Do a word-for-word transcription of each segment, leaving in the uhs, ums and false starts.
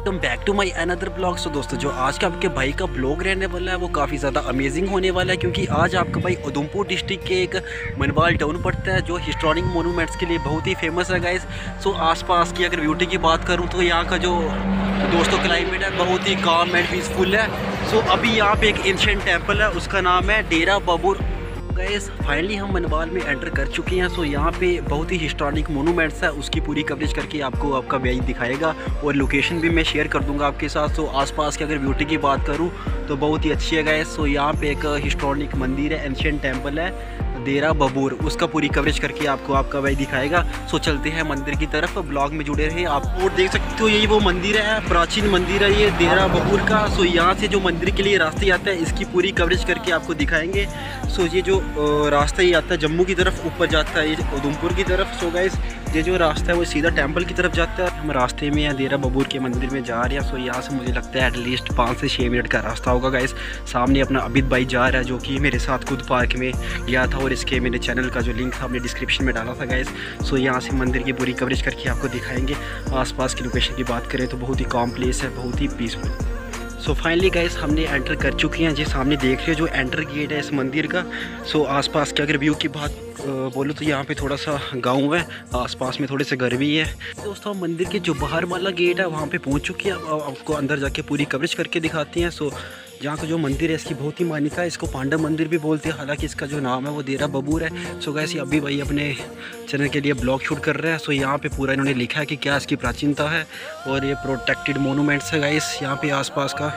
Welcome back to my another blog. So दोस्तों, जो आज का आपके भाई का ब्लॉग रहने वाला है वो काफ़ी ज़्यादा अमेजिंग होने वाला है, क्योंकि आज आपका भाई उधमपुर डिस्ट्रिक्ट के एक मनवाल टाउन पड़ता है जो हिस्टोरिक मोनूमेंट्स के लिए बहुत ही फेमस है गाइस। सो आसपास की अगर ब्यूटी की बात करूँ तो यहाँ का जो दोस्तों क्लाइमेट है बहुत ही काम एंड पीसफुल है। सो अभी यहाँ पे एक एंशिएंट टेम्पल है, उसका नाम है डेरा बबूर। गाइस फाइनली हम मनवाल में एंटर कर चुके हैं। सो यहाँ पे बहुत ही हिस्टोरिक मोनूमेंट्स है, उसकी पूरी कवरेज करके आपको आपका भाई दिखाएगा और लोकेशन भी मैं शेयर कर दूंगा आपके साथ। सो आसपास की अगर ब्यूटी की बात करूँ तो बहुत ही अच्छी है गाइस। सो यहाँ पे एक हिस्टोरिक मंदिर है, एंशिएंट टेम्पल है डेरा बबूर, उसका पूरी कवरेज करके आपको आपका भाई दिखाएगा। सो चलते हैं मंदिर की तरफ, ब्लॉग में जुड़े रहे आप। और देख सकते हो यही वो मंदिर है, प्राचीन मंदिर है ये डेरा बबूर का। सो यहाँ से जो मंदिर के लिए रास्ते आता है इसकी पूरी कवरेज करके आपको दिखाएंगे। सो ये जो रास्ता ये आता है जम्मू की तरफ, ऊपर जाता है ये उधमपुर की तरफ। सो गाइस ये जो रास्ता है वो सीधा टेम्पल की तरफ जाता है। हम रास्ते में या डेरा बबूर के मंदिर में जा रहे हैं। सो यहाँ से मुझे लगता है एटलीस्ट पाँच से छः मिनट का रास्ता होगा गाइस। सामने अपना अबिद भाई जा रहा है जो कि मेरे साथ खुद पार्क में गया था, और इसके मेरे चैनल का जो लिंक हमने डिस्क्रिप्शन में डाला था गाइस। सो यहाँ से मंदिर की पूरी कवरेज करके आपको दिखाएंगे। आसपास की लोकेशन की बात करें तो बहुत ही कॉम प्लेस है, बहुत ही पीसफुल। सो फाइनली गाइस हमने एंटर कर चुके हैं। जी सामने देख रहे हो जो एंटर गेट है इस मंदिर का। सो आसपास के अगर व्यू की बात बोलो तो यहाँ पे थोड़ा सा गांव है, आसपास में थोड़े से घर भी है। दोस्तों मंदिर के जो बाहर वाला गेट है वहाँ पे पहुँच चुके हैं, अब आपको अंदर जाके पूरी कवरेज करके दिखाते हैं। सो यहाँ का जो मंदिर है इसकी बहुत ही मान्यता है, इसको पांडव मंदिर भी बोलते हैं, हालांकि इसका जो नाम है वो डेरा बबूर है। सो गाइस अभी भाई अपने चैनल के लिए ब्लॉग शूट कर रहे हैं। सो यहाँ पे पूरा इन्होंने लिखा है कि क्या इसकी प्राचीनता है, और ये प्रोटेक्टेड मोनूमेंट्स है गाइस यहाँ पे आसपास का।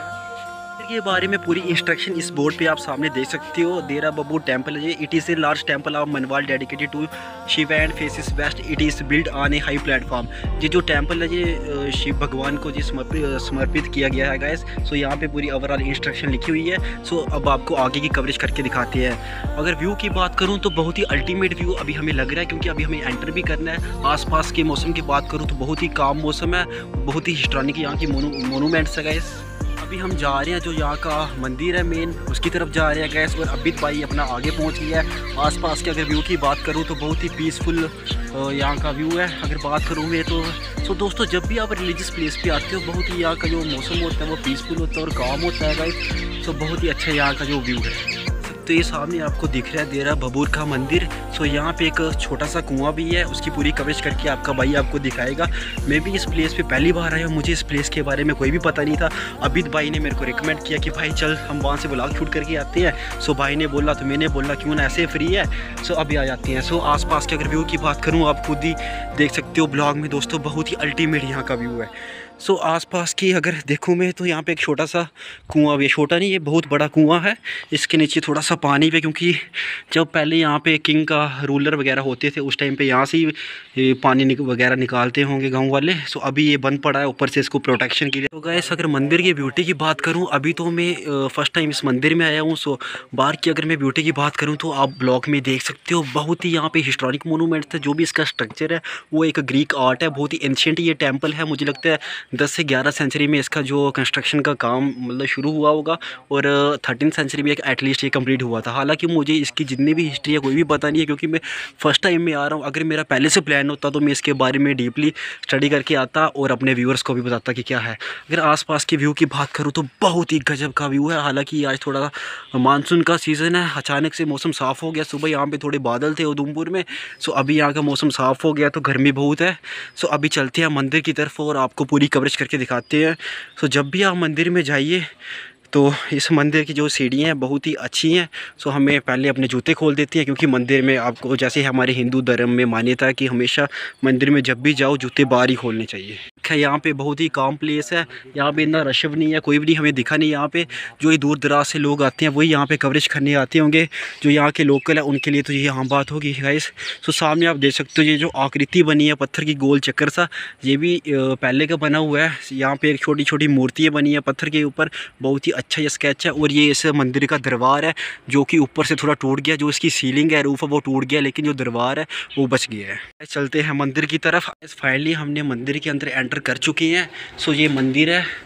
के बारे में पूरी इंस्ट्रक्शन इस बोर्ड पे आप सामने देख सकते हो। डेरा बबूर टेम्पल है, it is a large temple of Manwal dedicated to Shiva and faces west. It is build on a high platform. ये जो टेम्पल है ये शिव भगवान को जी समर्पित समर्पित किया गया है गाइस। सो यहाँ पे पूरी ओवरऑल इंस्ट्रक्शन लिखी हुई है। सो अब आपको आगे की कवरेज करके दिखाते हैं। अगर व्यू की बात करूँ तो बहुत ही अल्टीमेट व्यू अभी हमें लग रहा है, क्योंकि अभी हमें एंटर भी करना है। आसपास के मौसम की बात करूँ तो बहुत ही काम मौसम है, बहुत ही हिस्टोरिक यहाँ की मोनूमेंट्स है गाइस। अभी हम जा रहे हैं जो यहाँ का मंदिर है मेन, उसकी तरफ जा रहे हैं गैस, और अबिद भाई अपना आगे पहुँच गया है। आसपास के अगर व्यू की बात करूँ तो बहुत ही पीसफुल यहाँ का व्यू है। अगर बात करूँ मैं तो सो दोस्तों जब भी आप रिलीजियस प्लेस पे आते हो बहुत ही यहाँ का जो मौसम होता है वो पीसफुल होता है और काम होता है गाइस। सो बहुत ही अच्छा यहाँ का जो व्यू है। तो ये सामने आपको दिख रहा है डेरा बबूर का मंदिर। सो यहाँ पे एक छोटा सा कुआं भी है, उसकी पूरी कवरेज करके आपका भाई आपको दिखाएगा। मैं भी इस प्लेस पे पहली बार आया हूँ, मुझे इस प्लेस के बारे में कोई भी पता नहीं था। अबिद भाई ने मेरे को रिकमेंड किया कि भाई चल हम वहाँ से ब्लॉग शूट करके आते हैं। सो भाई ने बोला तो मैंने बोला क्यों ना, ऐसे फ्री है सो अभी आ जाते हैं। सो आसपास के अगर व्यू की बात करूँ आप खुद ही देख सकते हो ब्लॉग में दोस्तों, बहुत ही अल्टीमेट यहाँ का व्यू है। सो so, आसपास की अगर देखूँ मैं तो यहाँ पे एक छोटा सा कुआं भी है, छोटा नहीं ये बहुत बड़ा कुआं है। इसके नीचे थोड़ा सा पानी पे, क्योंकि जब पहले यहाँ पे किंग का रूलर वगैरह होते थे उस टाइम पे यहाँ से ही पानी निक, वगैरह निकालते होंगे गांव वाले। सो so, अभी ये बंद पड़ा है ऊपर से इसको प्रोटेक्शन के लिए। तो गाइस अगर मंदिर की ब्यूटी की बात करूँ, अभी तो मैं फर्स्ट टाइम इस मंदिर में आया हूँ। सो बाहर की अगर मैं ब्यूटी की बात करूँ तो आप ब्लॉग में देख सकते हो बहुत ही यहाँ पे हिस्टोरिक मोनूमेंट्स है। जो भी इसका स्ट्रक्चर है वो एक ग्रीक आर्ट है, बहुत ही एंशिएंट ये टेम्पल है। मुझे लगता है दस से ग्यारह सेंचुरी में इसका जो कंस्ट्रक्शन का काम मतलब शुरू हुआ होगा, और थर्टीन सेंचुरी में एटलीस्ट ये कंप्लीट हुआ था। हालांकि मुझे इसकी जितनी भी हिस्ट्री है कोई भी पता नहीं है, क्योंकि मैं फर्स्ट टाइम में आ रहा हूँ। अगर मेरा पहले से प्लान होता तो मैं इसके बारे में डीपली स्टडी करके आता और अपने व्यूअर्स को भी बताता कि क्या है। अगर आसपास के व्यू की बात करूँ तो बहुत ही गजब का व्यू है। हालाँकि आज थोड़ा मानसून का सीज़न है, अचानक से मौसम साफ़ हो गया। सुबह यहाँ पर थोड़े बादल थे उधमपुर में। सो अभी यहाँ का मौसम साफ़ हो गया तो गर्मी बहुत है। सो अभी चलते हैं मंदिर की तरफ और आपको पूरी कवरेज करके दिखाते हैं। सो जब भी आप मंदिर में जाइए तो इस मंदिर की जो सीढ़ियाँ हैं बहुत ही अच्छी हैं। सो हमें पहले अपने जूते खोल देती हैं, क्योंकि मंदिर में आपको जैसे हमारे हिंदू धर्म में मान्यता है कि हमेशा मंदिर में जब भी जाओ जूते बाहर ही खोलने चाहिए। यहाँ पे बहुत ही काम प्लेस है, यहाँ पे इतना रश भी नहीं है, कोई भी नहीं हमें दिखा नहीं। यहाँ पे जो ये दूर दराज से लोग आते हैं वही यहाँ पे कवरेज करने आते होंगे, जो यहाँ के लोकल है उनके लिए तो ये आम बात होगी गाइस। सो सामने आप देख सकते हो ये जो आकृति बनी है पत्थर की गोल चक्कर सा, ये भी पहले का बना हुआ है। यहाँ पे एक छोटी छोटी मूर्तियाँ बनी है पत्थर के ऊपर, बहुत ही अच्छा ये स्केच है। और ये इस मंदिर का दरबार है जो कि ऊपर से थोड़ा टूट गया, जो इसकी सीलिंग है रूफ है वो टूट गया, लेकिन जो दरबार है वो बच गया है। चलते हैं मंदिर की तरफ। फाइनली हमने मंदिर के अंदर एंटर कर चुके हैं। सो ये मंदिर है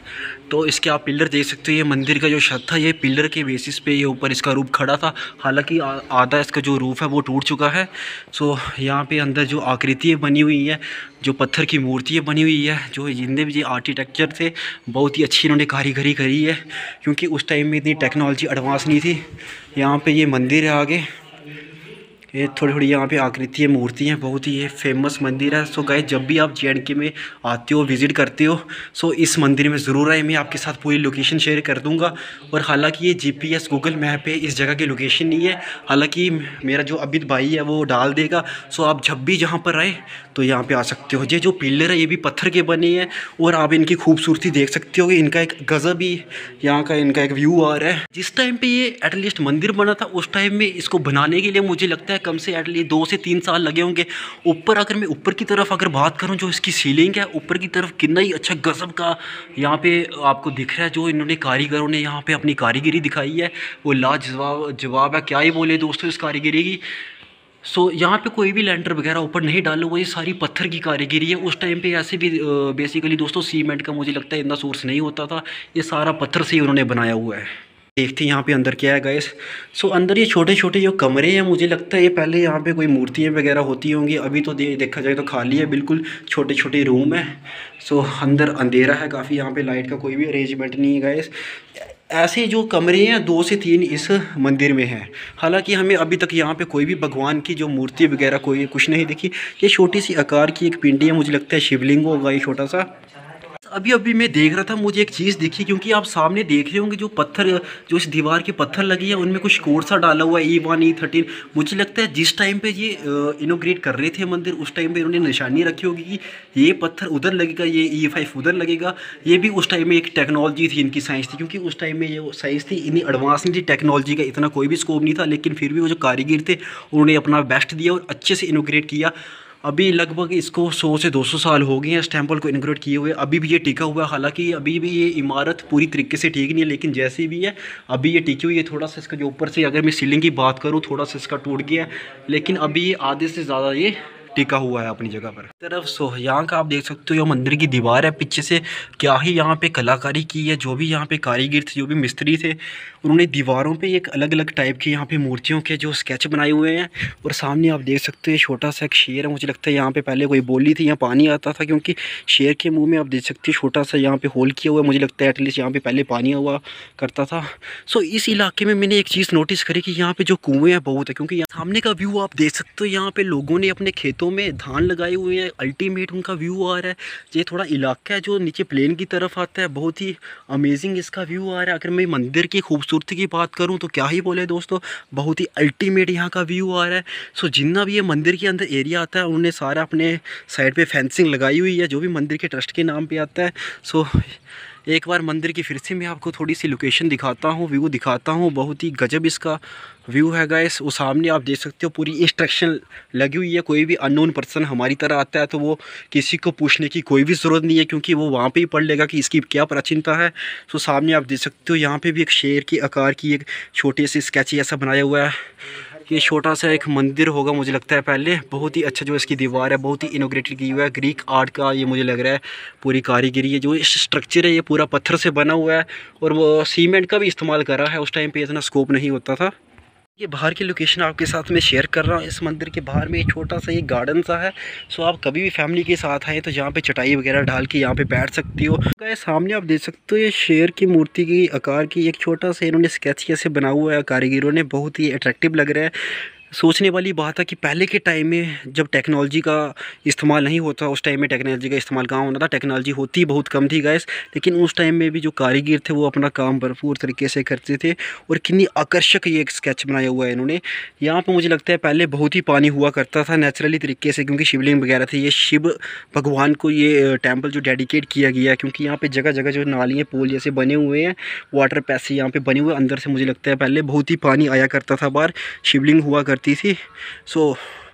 तो इसके आप पिलर देख सकते हो। ये मंदिर का जो छत था ये पिलर के बेसिस पे ये ऊपर इसका रूफ खड़ा था। हालांकि आधा इसका जो रूफ है वो टूट चुका है। सो यहाँ पे अंदर जो आकृतियाँ बनी हुई है, जो पत्थर की मूर्तियाँ बनी हुई है, जो जितने भी ये आर्किटेक्चर थे बहुत ही अच्छी इन्होंने कारीगरी करी है, क्योंकि उस टाइम में इतनी टेक्नोलॉजी एडवांस नहीं थी। यहाँ पर ये मंदिर है आगे, ये थोड़ी थोड़ी यहाँ पे आकृति है, मूर्ति हैं, बहुत ही ये फेमस मंदिर है। सो गाइस जब भी आप जे एंड के में आते हो, विज़िट करते हो, सो इस मंदिर में ज़रूर आए। मैं आपके साथ पूरी लोकेशन शेयर कर दूंगा। और हालांकि ये जीपीएस गूगल मैप पे इस जगह की लोकेशन नहीं है, हालांकि मेरा जो अबिद भाई है वो डाल देगा। सो आप जब भी जहाँ पर आए तो यहाँ पर आ सकते हो। ये जो पिलर है ये भी पत्थर के बने हैं और आप इनकी खूबसूरती देख सकते हो। इनका एक गज़ब ही यहाँ का इनका एक व्यू आ रहा है। जिस टाइम पर ये एटलीस्ट मंदिर बना था उस टाइम में इसको बनाने के लिए मुझे लगता है कम से एटलीस्ट दो से तीन साल लगे होंगे। ऊपर अगर मैं ऊपर की तरफ अगर बात करूं, जो इसकी सीलिंग है ऊपर की तरफ, कितना ही अच्छा गजब का यहाँ पे आपको दिख रहा है। जो इन्होंने कारीगरों ने यहाँ पे अपनी कारीगरी दिखाई है वो लाजवाब जवाब है। क्या ही बोले दोस्तों इस कारीगरी की। सो यहाँ पे कोई भी लेंटर वगैरह ऊपर नहीं डाला हुआ, ये सारी पत्थर की कारीगरी है। उस टाइम पे ऐसे भी बेसिकली दोस्तों सीमेंट का मुझे लगता है इतना सोर्स नहीं होता था, ये सारा पत्थर से ही उन्होंने बनाया हुआ है। देखते हैं यहाँ पे अंदर क्या है गाइस। सो अंदर ये छोटे छोटे जो कमरे हैं, मुझे लगता है ये पहले यहाँ पे कोई मूर्तियाँ वगैरह होती होंगी। अभी तो दे, देखा जाए तो खाली है, बिल्कुल छोटे छोटे रूम है। सो अंदर अंधेरा है काफ़ी, यहाँ पे लाइट का कोई भी अरेंजमेंट नहीं है गाइस। ऐसे जो कमरे हैं दो से तीन इस मंदिर में हैं। हालांकि हमें अभी तक यहाँ पे कोई भी भगवान की जो मूर्ति वगैरह कोई कुछ नहीं दिखी। ये छोटी सी आकार की एक पिंडी है, मुझे लगता है शिवलिंग होगा ये छोटा सा। अभी अभी मैं देख रहा था, मुझे एक चीज़ दिखी, क्योंकि आप सामने देख रहे होंगे जो पत्थर, जो इस दीवार के पत्थर लगी है उनमें कुछ कोड सा डाला हुआ है, ई वन ई थर्टीन। मुझे लगता है जिस टाइम पे ये इनोग्रेट कर रहे थे मंदिर, उस टाइम पे इन्होंने निशानी रखी होगी कि ये पत्थर उधर लगेगा, ये ई फाइव उधर लगेगा। ये भी उस टाइम में एक टेक्नोलॉजी थी, इनकी साइंस थी, क्योंकि उस टाइम में ये साइंस थी इतनी एडवांस नहीं थी, टेक्नोलॉजी का इतना कोई भी स्कोप नहीं था। लेकिन फिर भी वो जो कारीगर थे उन्होंने अपना बेस्ट दिया और अच्छे से इनोग्रेट किया। अभी लगभग इसको सौ से दो सौ साल हो गए हैं इस टेम्पल को इनोग्रेट किए हुए, अभी भी ये टिका हुआ है। हालांकि अभी भी ये इमारत पूरी तरीके से ठीक नहीं है, लेकिन जैसे भी है अभी ये टिकी हुई है। थोड़ा सा इसका जो ऊपर से अगर मैं सीलिंग की बात करूँ थोड़ा सा इसका टूट गया है, लेकिन अभी ये आधे से ज़्यादा ये टिका हुआ है अपनी जगह पर। तरफ सो यहाँ का आप देख सकते हो, ये मंदिर की दीवार है, पीछे से क्या ही यहाँ पे कलाकारी की है। जो भी यहाँ पे कारीगर थे, जो भी मिस्त्री थे, उन्होंने दीवारों पे एक अलग अलग टाइप के यहाँ पे मूर्तियों के जो स्केच बनाए हुए हैं। और सामने आप देख सकते हो छोटा सा एक शेर है, मुझे लगता है यहाँ पे पहले कोई बोली थी, यहाँ पानी आता था, क्योंकि शेर के मुँह में आप देख सकते हो छोटा सा यहाँ पे होल किया हुआ है। मुझे लगता है एटलीस्ट यहाँ पे पहले पानी हुआ करता था। सो इस इलाके में मैंने एक चीज़ नोटिस करी कि यहाँ पे जो कुएँ हैं बहुत है, क्योंकि यहाँ सामने का व्यू आप देख सकते हो, यहाँ पे लोगों ने अपने खेतों में धान लगाए हुए हैं। अल्टीमेट उनका व्यू आ रहा है। ये थोड़ा इलाका है जो नीचे प्लेन की तरफ आता है, बहुत ही अमेजिंग इसका व्यू आ रहा है। अगर मैं मंदिर की खूबसूरती की बात करूं तो क्या ही बोले दोस्तों, बहुत ही अल्टीमेट यहाँ का व्यू आ रहा है। सो जितना भी ये मंदिर के अंदर एरिया आता है उन्होंने सारा अपने साइड पे फेंसिंग लगाई हुई है, जो भी मंदिर के ट्रस्ट के नाम पे आता है। सो एक बार मंदिर की फिर से मैं आपको थोड़ी सी लोकेशन दिखाता हूँ, व्यू दिखाता हूँ। बहुत ही गजब इसका व्यू है गाइस। वो सामने आप देख सकते हो पूरी इंस्ट्रक्शन लगी हुई है। कोई भी अननोन पर्सन हमारी तरह आता है तो वो किसी को पूछने की कोई भी ज़रूरत नहीं है, क्योंकि वो वहाँ पे ही पढ़ लेगा कि इसकी क्या प्राचीनता है। तो सामने आप देख सकते हो यहाँ पे भी एक शेर के आकार की एक छोटी सी स्केच ऐसा बनाया हुआ है। ये छोटा सा एक मंदिर होगा मुझे लगता है पहले। बहुत ही अच्छा जो इसकी दीवार है, बहुत ही इनोग्रेटेड की हुआ है, ग्रीक आर्ट का ये मुझे लग रहा है पूरी कारीगरी है। जो स्ट्रक्चर है ये पूरा पत्थर से बना हुआ है, और वो सीमेंट का भी इस्तेमाल कर रहा है। उस टाइम पे इतना स्कोप नहीं होता था। ये बाहर की लोकेशन आपके साथ में शेयर कर रहा हूँ। इस मंदिर के बाहर में एक छोटा सा ये गार्डन सा है। सो आप कभी भी फैमिली के साथ आए तो यहाँ पे चटाई वगैरह डाल के यहाँ पे बैठ सकती हो। सामने आप देख सकते हो ये शेर की मूर्ति की आकार की एक छोटा सा इन्होंने स्केच कैसे बना हुआ है कारीगरों ने, बहुत ही अट्रैक्टिव लग रहा है। सोचने वाली बात है कि पहले के टाइम में जब टेक्नोलॉजी का इस्तेमाल नहीं होता, उस टाइम में टेक्नोलॉजी का इस्तेमाल कहाँ होना था, टेक्नोलॉजी होती बहुत कम थी गैस। लेकिन उस टाइम में भी जो कारीगर थे वो अपना काम भरपूर तरीके से करते थे। और कितनी आकर्षक ये एक स्केच बनाया हुआ है इन्होंने। यहाँ पे मुझे लगता है पहले बहुत ही पानी हुआ करता था नेचुरली तरीके से, क्योंकि शिवलिंग वगैरह थे। ये शिव भगवान को ये टेम्पल जो डेडिकेट किया गया है, क्योंकि यहाँ पर जगह जगह जो नालियाँ पुल जैसे बने हुए हैं, वाटर पैसे यहाँ पर बने हुए अंदर से। मुझे लगता है पहले बहुत ही पानी आया करता था बाहर, शिवलिंग हुआ करती थी। सो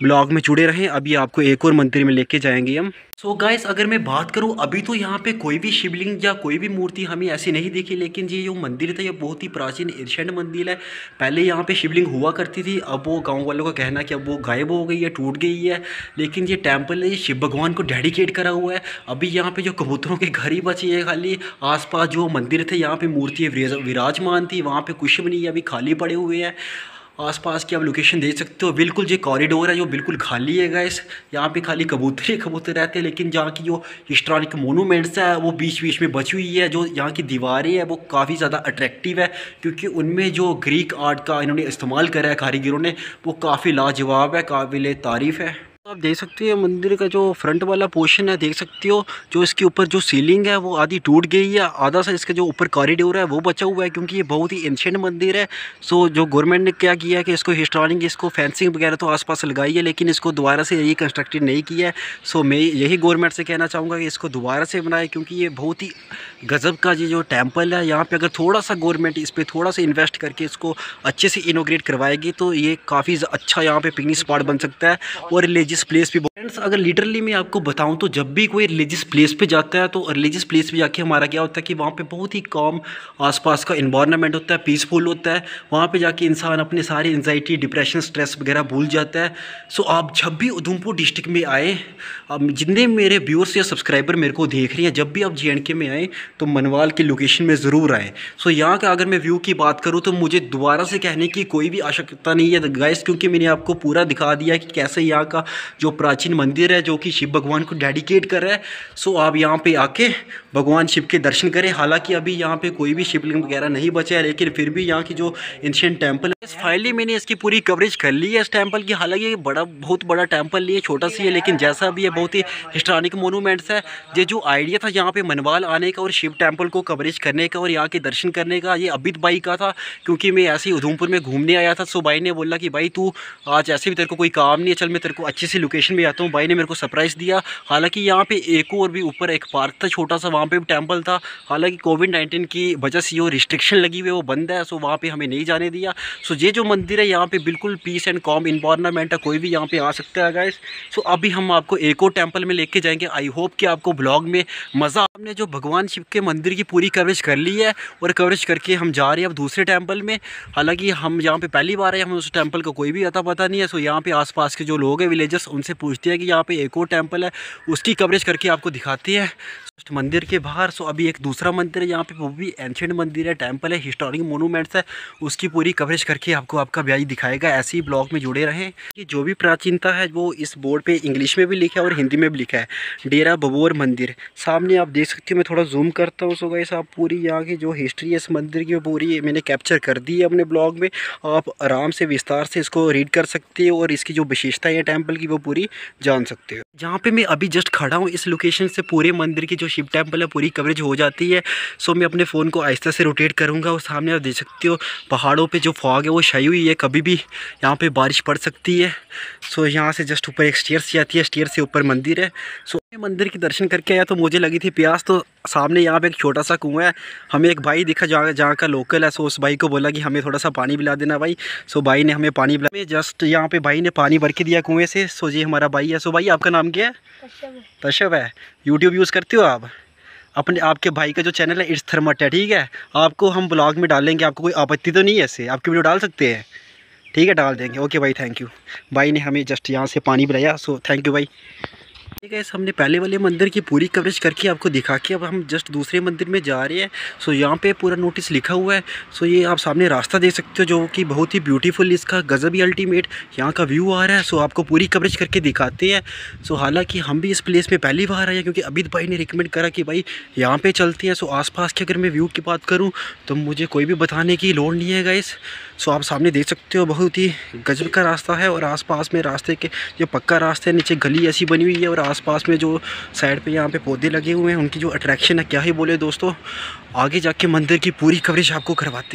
ब्लॉग में जुड़े रहें। अभी आपको एक और मंदिर में लेके जाएंगे हम। सो so गाइस, अगर मैं बात करूं, अभी तो यहाँ पे कोई भी शिवलिंग या कोई भी मूर्ति हमें ऐसी नहीं दिखी, लेकिन ये जो मंदिर था ये बहुत ही प्राचीन एंशिएंट मंदिर है। पहले यहाँ पे शिवलिंग हुआ करती थी, अब वो गांव वालों का कहना है कि अब वो गायब हो गई है, टूट गई है। लेकिन ये टेम्पल है, ये शिव भगवान को डेडिकेट करा हुआ है। अभी यहाँ पे जो कबूतरों के घर ही बची है खाली, आसपास जो मंदिर थे यहाँ पे मूर्ति विराजमान थी, वहाँ पे कुछ भी नहीं है, अभी खाली पड़े हुए हैं। आसपास की आप लोकेशन देख सकते हो, बिल्कुल जो कॉरिडोर है जो बिल्कुल खाली है गाइस। यहाँ पे खाली कबूतर ही कबूतर रहते हैं, लेकिन जहाँ की जो हिस्टोरिक मोनूमेंट्स है वो बीच बीच में बची हुई है। जो यहाँ की दीवारें हैं वो काफ़ी ज़्यादा अट्रैक्टिव है, क्योंकि उनमें जो ग्रीक आर्ट का इन्होंने इस्तेमाल करा है कारीगरों ने, वो काफ़ी लाजवाब है, काबिल तारीफ़ है। आप देख सकते हो मंदिर का जो फ्रंट वाला पोर्शन है, देख सकते हो जो इसके ऊपर जो सीलिंग है वो आधी टूट गई है, आधा सा इसका जो ऊपर कॉरिडोर है वो बचा हुआ है, क्योंकि ये बहुत ही एंशिएंट मंदिर है। सो जो गवर्नमेंट ने क्या किया है कि इसको हिस्टोरिक, इसको फेंसिंग वगैरह तो आसपास लगाई है, लेकिन इसको दोबारा से रिकंस्ट्रक्टेड नहीं किया है। सो मैं यही गवर्नमेंट से कहना चाहूँगा कि इसको दोबारा से बनाए, क्योंकि ये बहुत ही गज़ब का ये जो टेम्पल है, यहाँ पर अगर थोड़ा सा गवर्नमेंट इस पर थोड़ा सा इन्वेस्ट करके इसको अच्छे से इनोग्रेट करवाएगी तो ये काफ़ी अच्छा यहाँ पर पिकनिक स्पॉट बन सकता है और रिलीजियस प्लेस भी। फ्रेंड्स, अगर लिटरली मैं आपको बताऊं तो जब भी कोई रिलीजियस प्लेस पे जाता है तो रिलीजियस प्लेस पे जाके हमारा क्या होता है कि वहाँ पे बहुत ही कॉम आसपास का इन्वायरमेंट होता है, पीसफुल होता है। वहाँ पे जाके इंसान अपने सारे एंजाइटी, डिप्रेशन, स्ट्रेस वगैरह भूल जाता है। सो आप जब भी उधमपुर डिस्ट्रिक्ट में आए, अब जितने मेरे व्यूअर्स या सब्सक्राइबर मेरे को देख रही हैं, जब भी आप जे एंड के में आएँ तो मनवाल की लोकेशन में ज़रूर आएँ। सो यहाँ का अगर मैं व्यू की बात करूँ तो मुझे दोबारा से कहने की कोई भी आवश्यकता नहीं है गाइस, क्योंकि मैंने आपको पूरा दिखा दिया कि कैसे यहाँ का जो प्राचीन मंदिर है जो कि शिव भगवान को डेडिकेट कर रहा है। सो आप यहाँ पे आके भगवान शिव के दर्शन करें। हालांकि अभी यहाँ पे कोई भी शिवलिंग वगैरह नहीं बचा है, लेकिन फिर भी यहाँ की जो एंशिएंट टेंपल है, फाइनली मैंने इसकी पूरी कवरेज कर ली है इस टेंपल की। हालांकि ये बड़ा बहुत बड़ा टेंपल नहीं है, छोटा सी है, लेकिन जैसा भी है बहुत ही हिस्टोरिक मोनूमेंट्स है। ये जो आइडिया था यहाँ पे मनवाल आने का और शिव टेम्पल को कवरेज करने का और यहाँ के दर्शन करने का, ये अमित भाई का था, क्योंकि मैं ऐसे ही उधमपुर में घूमने आया था। सो भाई ने बोला कि भाई तू आज ऐसे भी तेरे को कोई काम नहीं है, चल मैं तेरे को अच्छी सी लोकेशन में आता हूँ। भाई ने मेरे को सरप्राइज़ दिया। हालांकि यहाँ पे एक और भी ऊपर एक पार्क था छोटा सा, वहाँ पे भी टेंपल था। हालांकि कोविड नाइन्टीन की वजह से जो रिस्ट्रिक्शन लगी हुई है वो बंद है, सो वहाँ पे हमें नहीं जाने दिया। सो ये जो मंदिर है यहाँ पे बिल्कुल पीस एंड कॉम इन्वायरमेंट है, कोई भी यहाँ पे आ सकता है गाइस। सो अभी हम आपको एक और टेंपल में लेके जाएंगे। आई होप कि आपको ब्लॉग में मज़ा। हमने जो भगवान शिव के मंदिर की पूरी कवरेज कर ली है और कवरेज करके हम जा रहे हैं अब दूसरे टेम्पल में। हालाँकि हम यहाँ पर पहली बार आए, हमें उस टेम्पल का कोई भी अता पता नहीं है। सो यहाँ पर आस पास के जो लोग हैं विलेजर्स, उनसे पूछते हैं कि यहाँ पे एक और टेंपल है, उसकी कवरेज करके आपको दिखाती है मंदिर के बाहर। सो अभी एक दूसरा मंदिर है यहाँ पे, वो भी एंशिएंट मंदिर है, टेंपल है, हिस्टोरिक मोनूमेंट्स है, उसकी पूरी कवरेज करके आपको आपका भाई दिखाएगा। ऐसे ही ब्लॉग में जुड़े रहें कि जो भी प्राचीनता है वो इस बोर्ड पे इंग्लिश में भी लिखा है और हिंदी में भी लिखा है, डेरा बबोर मंदिर। सामने आप देख सकते हो, मैं थोड़ा जूम करता हूँ। सो गाइस, आप पूरी यहाँ की जो हिस्ट्री है इस मंदिर की पूरी मैंने कैप्चर कर दी है अपने ब्लॉग में। आप आराम से विस्तार से इसको रीड कर सकते हो और इसकी जो विशेषताएँ है टेम्पल की वो पूरी जान सकते हो। जहाँ पे मैं अभी जस्ट खड़ा हूँ इस लोकेशन से पूरे मंदिर की जो शिव टेम्पल है पूरी कवरेज हो जाती है। सो मैं अपने फ़ोन को आहिस्ता से रोटेट करूँगा और सामने आप देख सकते हो पहाड़ों पे जो फॉग है वो छाई हुई है, कभी भी यहाँ पे बारिश पड़ सकती है। सो यहाँ से जस्ट ऊपर एक स्टेयर्स जाती है, स्टेयर से ऊपर मंदिर है। सो मंदिर के दर्शन करके आया तो मुझे लगी थी प्यास, तो सामने यहाँ पे एक छोटा सा कुआं है। हमें एक भाई दिखा जहाँ जहाँ का लोकल है। सो उस भाई को बोला कि हमें थोड़ा सा पानी पिला देना भाई। सो भाई ने हमें पानी पिला, जस्ट यहाँ पे भाई ने पानी भर के दिया कुएँ से। सो ये हमारा भाई है। सो भाई आपका नाम क्या है? तशव है। यूट्यूब यूज़ करते हो आप? अपने आपके भाई का जो चैनल है इट्स थर्मट है, ठीक है। आपको हम ब्लॉग में डालेंगे, आपको कोई आपत्ति तो नहीं है ऐसे? आपकी वीडियो डाल सकते हैं? ठीक है, डाल देंगे। ओके भाई, थैंक यू। भाई ने हमें जस्ट यहाँ से पानी पिलाया, सो थैंक यू भाई। ठीक है, हमने पहले वाले मंदिर की पूरी कवरेज करके आपको दिखा के अब हम जस्ट दूसरे मंदिर में जा रहे हैं। सो यहाँ पे पूरा नोटिस लिखा हुआ है। सो ये आप सामने रास्ता देख सकते हो जो कि बहुत ही ब्यूटीफुल, इसका गज़ब ही अल्टीमेट यहाँ का व्यू आ रहा है। सो आपको पूरी कवरेज करके दिखाते हैं। सो हालांकि हम भी इस प्लेस में पहली बार आए हैं, क्योंकि अमित भाई ने रिकमेंड करा कि भाई यहाँ पर चलते हैं। सो आसपास की अगर मैं व्यू की बात करूँ तो मुझे कोई भी बताने की लोड़ नहीं है गाइस। सो आप सामने देख सकते हो बहुत ही गजब का रास्ता है और आसपास में रास्ते के जो पक्का रास्ता है, नीचे गली ऐसी बनी हुई है और आसपास में जो साइड पे यहाँ पे पौधे लगे हुए हैं, उनकी जो अट्रैक्शन है क्या ही बोले दोस्तों। आगे जाके मंदिर की पूरी कवरेज आपको करवाते हैं।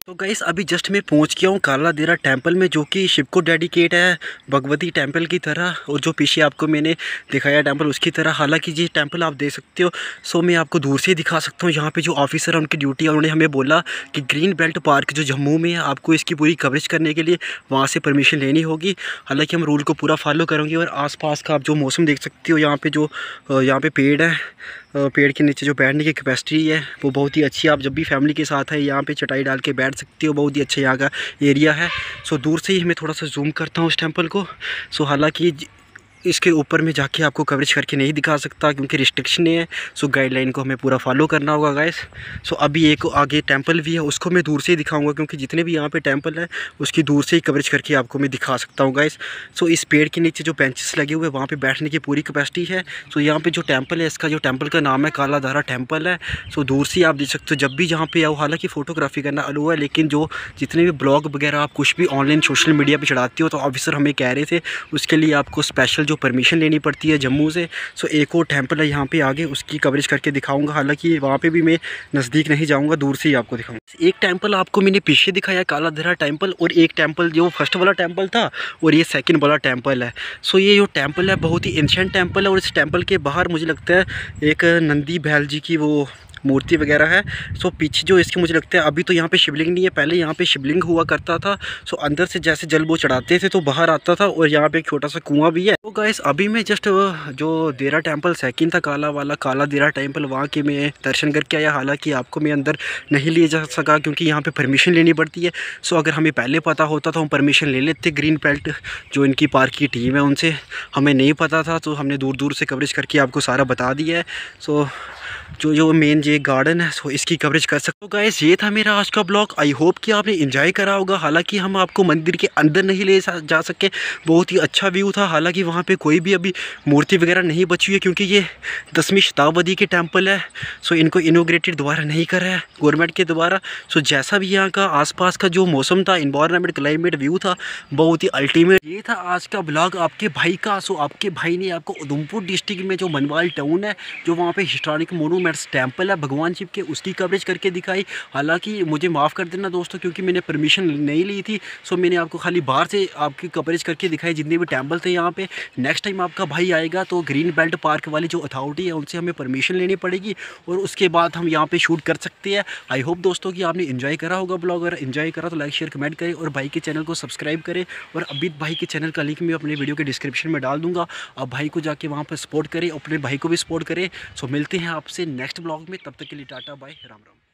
तो गाइस अभी जस्ट मैं पहुंच गया हूं काला देरा टेंपल में, जो कि शिव को डेडिकेट है भगवती टेंपल की तरह, और जो पीछे आपको मैंने दिखाया टेंपल उसकी तरह। हालांकि ये टेंपल आप देख सकते हो, सो मैं आपको दूर से ही दिखा सकता हूं। यहाँ पे जो ऑफिसर है उनकी ड्यूटी है, उन्होंने हमें बोला कि ग्रीन बेल्ट पार्क जो जम्मू में है, आपको इसकी पूरी कवरेज करने के लिए वहाँ से परमिशन लेनी होगी। हालाँकि हम रूल को पूरा फॉलो करेंगे। और आस पास का आप जो मौसम देख सकते हो, यहाँ पर जो यहाँ पर पेड़ है, पेड़ के नीचे जो बैठने की कैपेसिटी है वो बहुत ही अच्छी है। आप जब भी फैमिली के साथ है यहाँ पे चटाई डाल के बैठ सकते हो, बहुत ही अच्छा यहाँ का एरिया है। सो दूर से ही मैं थोड़ा सा जूम करता हूँ उस टेंपल को। सो हालांकि इसके ऊपर में जाके आपको कवरेज करके नहीं दिखा सकता क्योंकि रिस्ट्रिक्शन है। सो गाइडलाइन को हमें पूरा फॉलो करना होगा गाइस। सो अभी एक आगे टेंपल भी है, उसको मैं दूर से ही दिखाऊंगा क्योंकि जितने भी यहाँ पे टेंपल है उसकी दूर से ही कवरेज करके आपको मैं दिखा सकता हूँ गाइस। सो इस पेड़ के नीचे जो बेंचेस लगे हुए हैं वहाँ पे बैठने की पूरी कैपेसिटी है। सो यहाँ पे जो टेंपल है, इसका जो टेंपल का नाम है काला धारा टेंपल है। सो दूर से आप देख सकते हो। जब भी यहाँ पे आओ, हालाँकि फ़ोटोग्राफी करना अलाउ है, लेकिन जो जितने भी ब्लॉग वगैरह आप कुछ भी ऑनलाइन सोशल मीडिया पर चढ़ाते हो, तो ऑफिसर हमें कह रहे थे उसके लिए आपको स्पेशल जो परमिशन लेनी पड़ती है जम्मू से। सो एक और टेंपल है यहाँ पे आगे, उसकी कवरेज करके दिखाऊंगा। हालांकि वहाँ पे भी मैं नज़दीक नहीं जाऊँगा, दूर से ही आपको दिखाऊंगा। एक टेंपल आपको मैंने पीछे दिखाया काला धरा टेंपल, और एक टेंपल जो फर्स्ट वाला टेंपल था और ये सेकंड वाला टेंपल है। सो ये जो टेंपल है बहुत ही एंशिएंट टेंपल है, और इस टेंपल के बाहर मुझे लगता है एक नंदी बैल जी की वो मूर्ति वगैरह है। सो पीछे जो इसकी मुझे लगता है, अभी तो यहाँ पे शिवलिंग नहीं है, पहले यहाँ पे शिवलिंग हुआ करता था। सो अंदर से जैसे जल वो चढ़ाते थे तो बाहर आता था, और यहाँ पे एक छोटा सा कुआं भी है। तो गाइस अभी मैं जस्ट जो देरा टेंपल सेकंड था काला वाला, काला देरा टेंपल, वहाँ के मैं दर्शन करके आया। हालांकि आपको मैं अंदर नहीं ले जा सका क्योंकि यहाँ पे परमिशन लेनी पड़ती है। सो अगर हमें पहले पता होता तो हम परमिशन ले लेते। ग्रीन बेल्ट जो इनकी पार्क की टीम है उनसे, हमें नहीं पता था तो हमने दूर दूर से कवरेज करके आपको सारा बता दिया है। सो जो जो मेन ये गार्डन है, सो इसकी कवरेज कर सकते हो गाइस। ये था मेरा आज का ब्लॉग। आई होप कि आपने एंजॉय करा होगा। हालांकि हम आपको मंदिर के अंदर नहीं ले जा सके, बहुत ही अच्छा व्यू था। हालांकि वहाँ पे कोई भी अभी मूर्ति वगैरह नहीं बची है क्योंकि ये दसवीं शताब्दी के टेंपल है। सो इनको इनोग्रेटेड दोबारा नहीं कर रहा है गवर्नमेंट के द्वारा। सो जैसा भी यहाँ का आसपास का जो मौसम था, इन्वायरमेंट, क्लाइमेट, व्यू था, बहुत ही अल्टीमेट। ये था आज का ब्लॉग आपके भाई का। सो आपके भाई ने आपको उधमपुर डिस्ट्रिक्ट में जो मनवाल टाउन है, जो वहाँ पे हिस्टोरिक मोनूमेंट्स टेंपल है भगवान शिव के, उसकी कवरेज करके दिखाई। हालांकि मुझे माफ़ कर देना दोस्तों क्योंकि मैंने परमिशन नहीं ली थी। सो मैंने आपको खाली बाहर से आपकी कवरेज करके दिखाई जितने भी टेंपल थे यहाँ पे। नेक्स्ट टाइम आपका भाई आएगा तो ग्रीन बेल्ट पार्क वाली जो अथॉरिटी है उनसे हमें परमिशन लेनी पड़ेगी, और उसके बाद हम यहाँ पे शूट कर सकते हैं। आई होप दोस्तों कि आपने एंजॉय करा होगा ब्लॉग। अगर एंजॉय करा तो लाइक शेयर कमेंट करें, और भाई के चैनल को सब्सक्राइब करें। और अभी भाई के चैनल का लिंक मैं अपने वीडियो के डिस्क्रिप्शन में डाल दूँगा। आप भाई को जाके वहाँ पर सपोर्ट करें, अपने भाई को भी सपोर्ट करें। सो मिलते हैं आपसे नेक्स्ट ब्लॉग में, तब तक के लिए टाटा बाय, राम राम।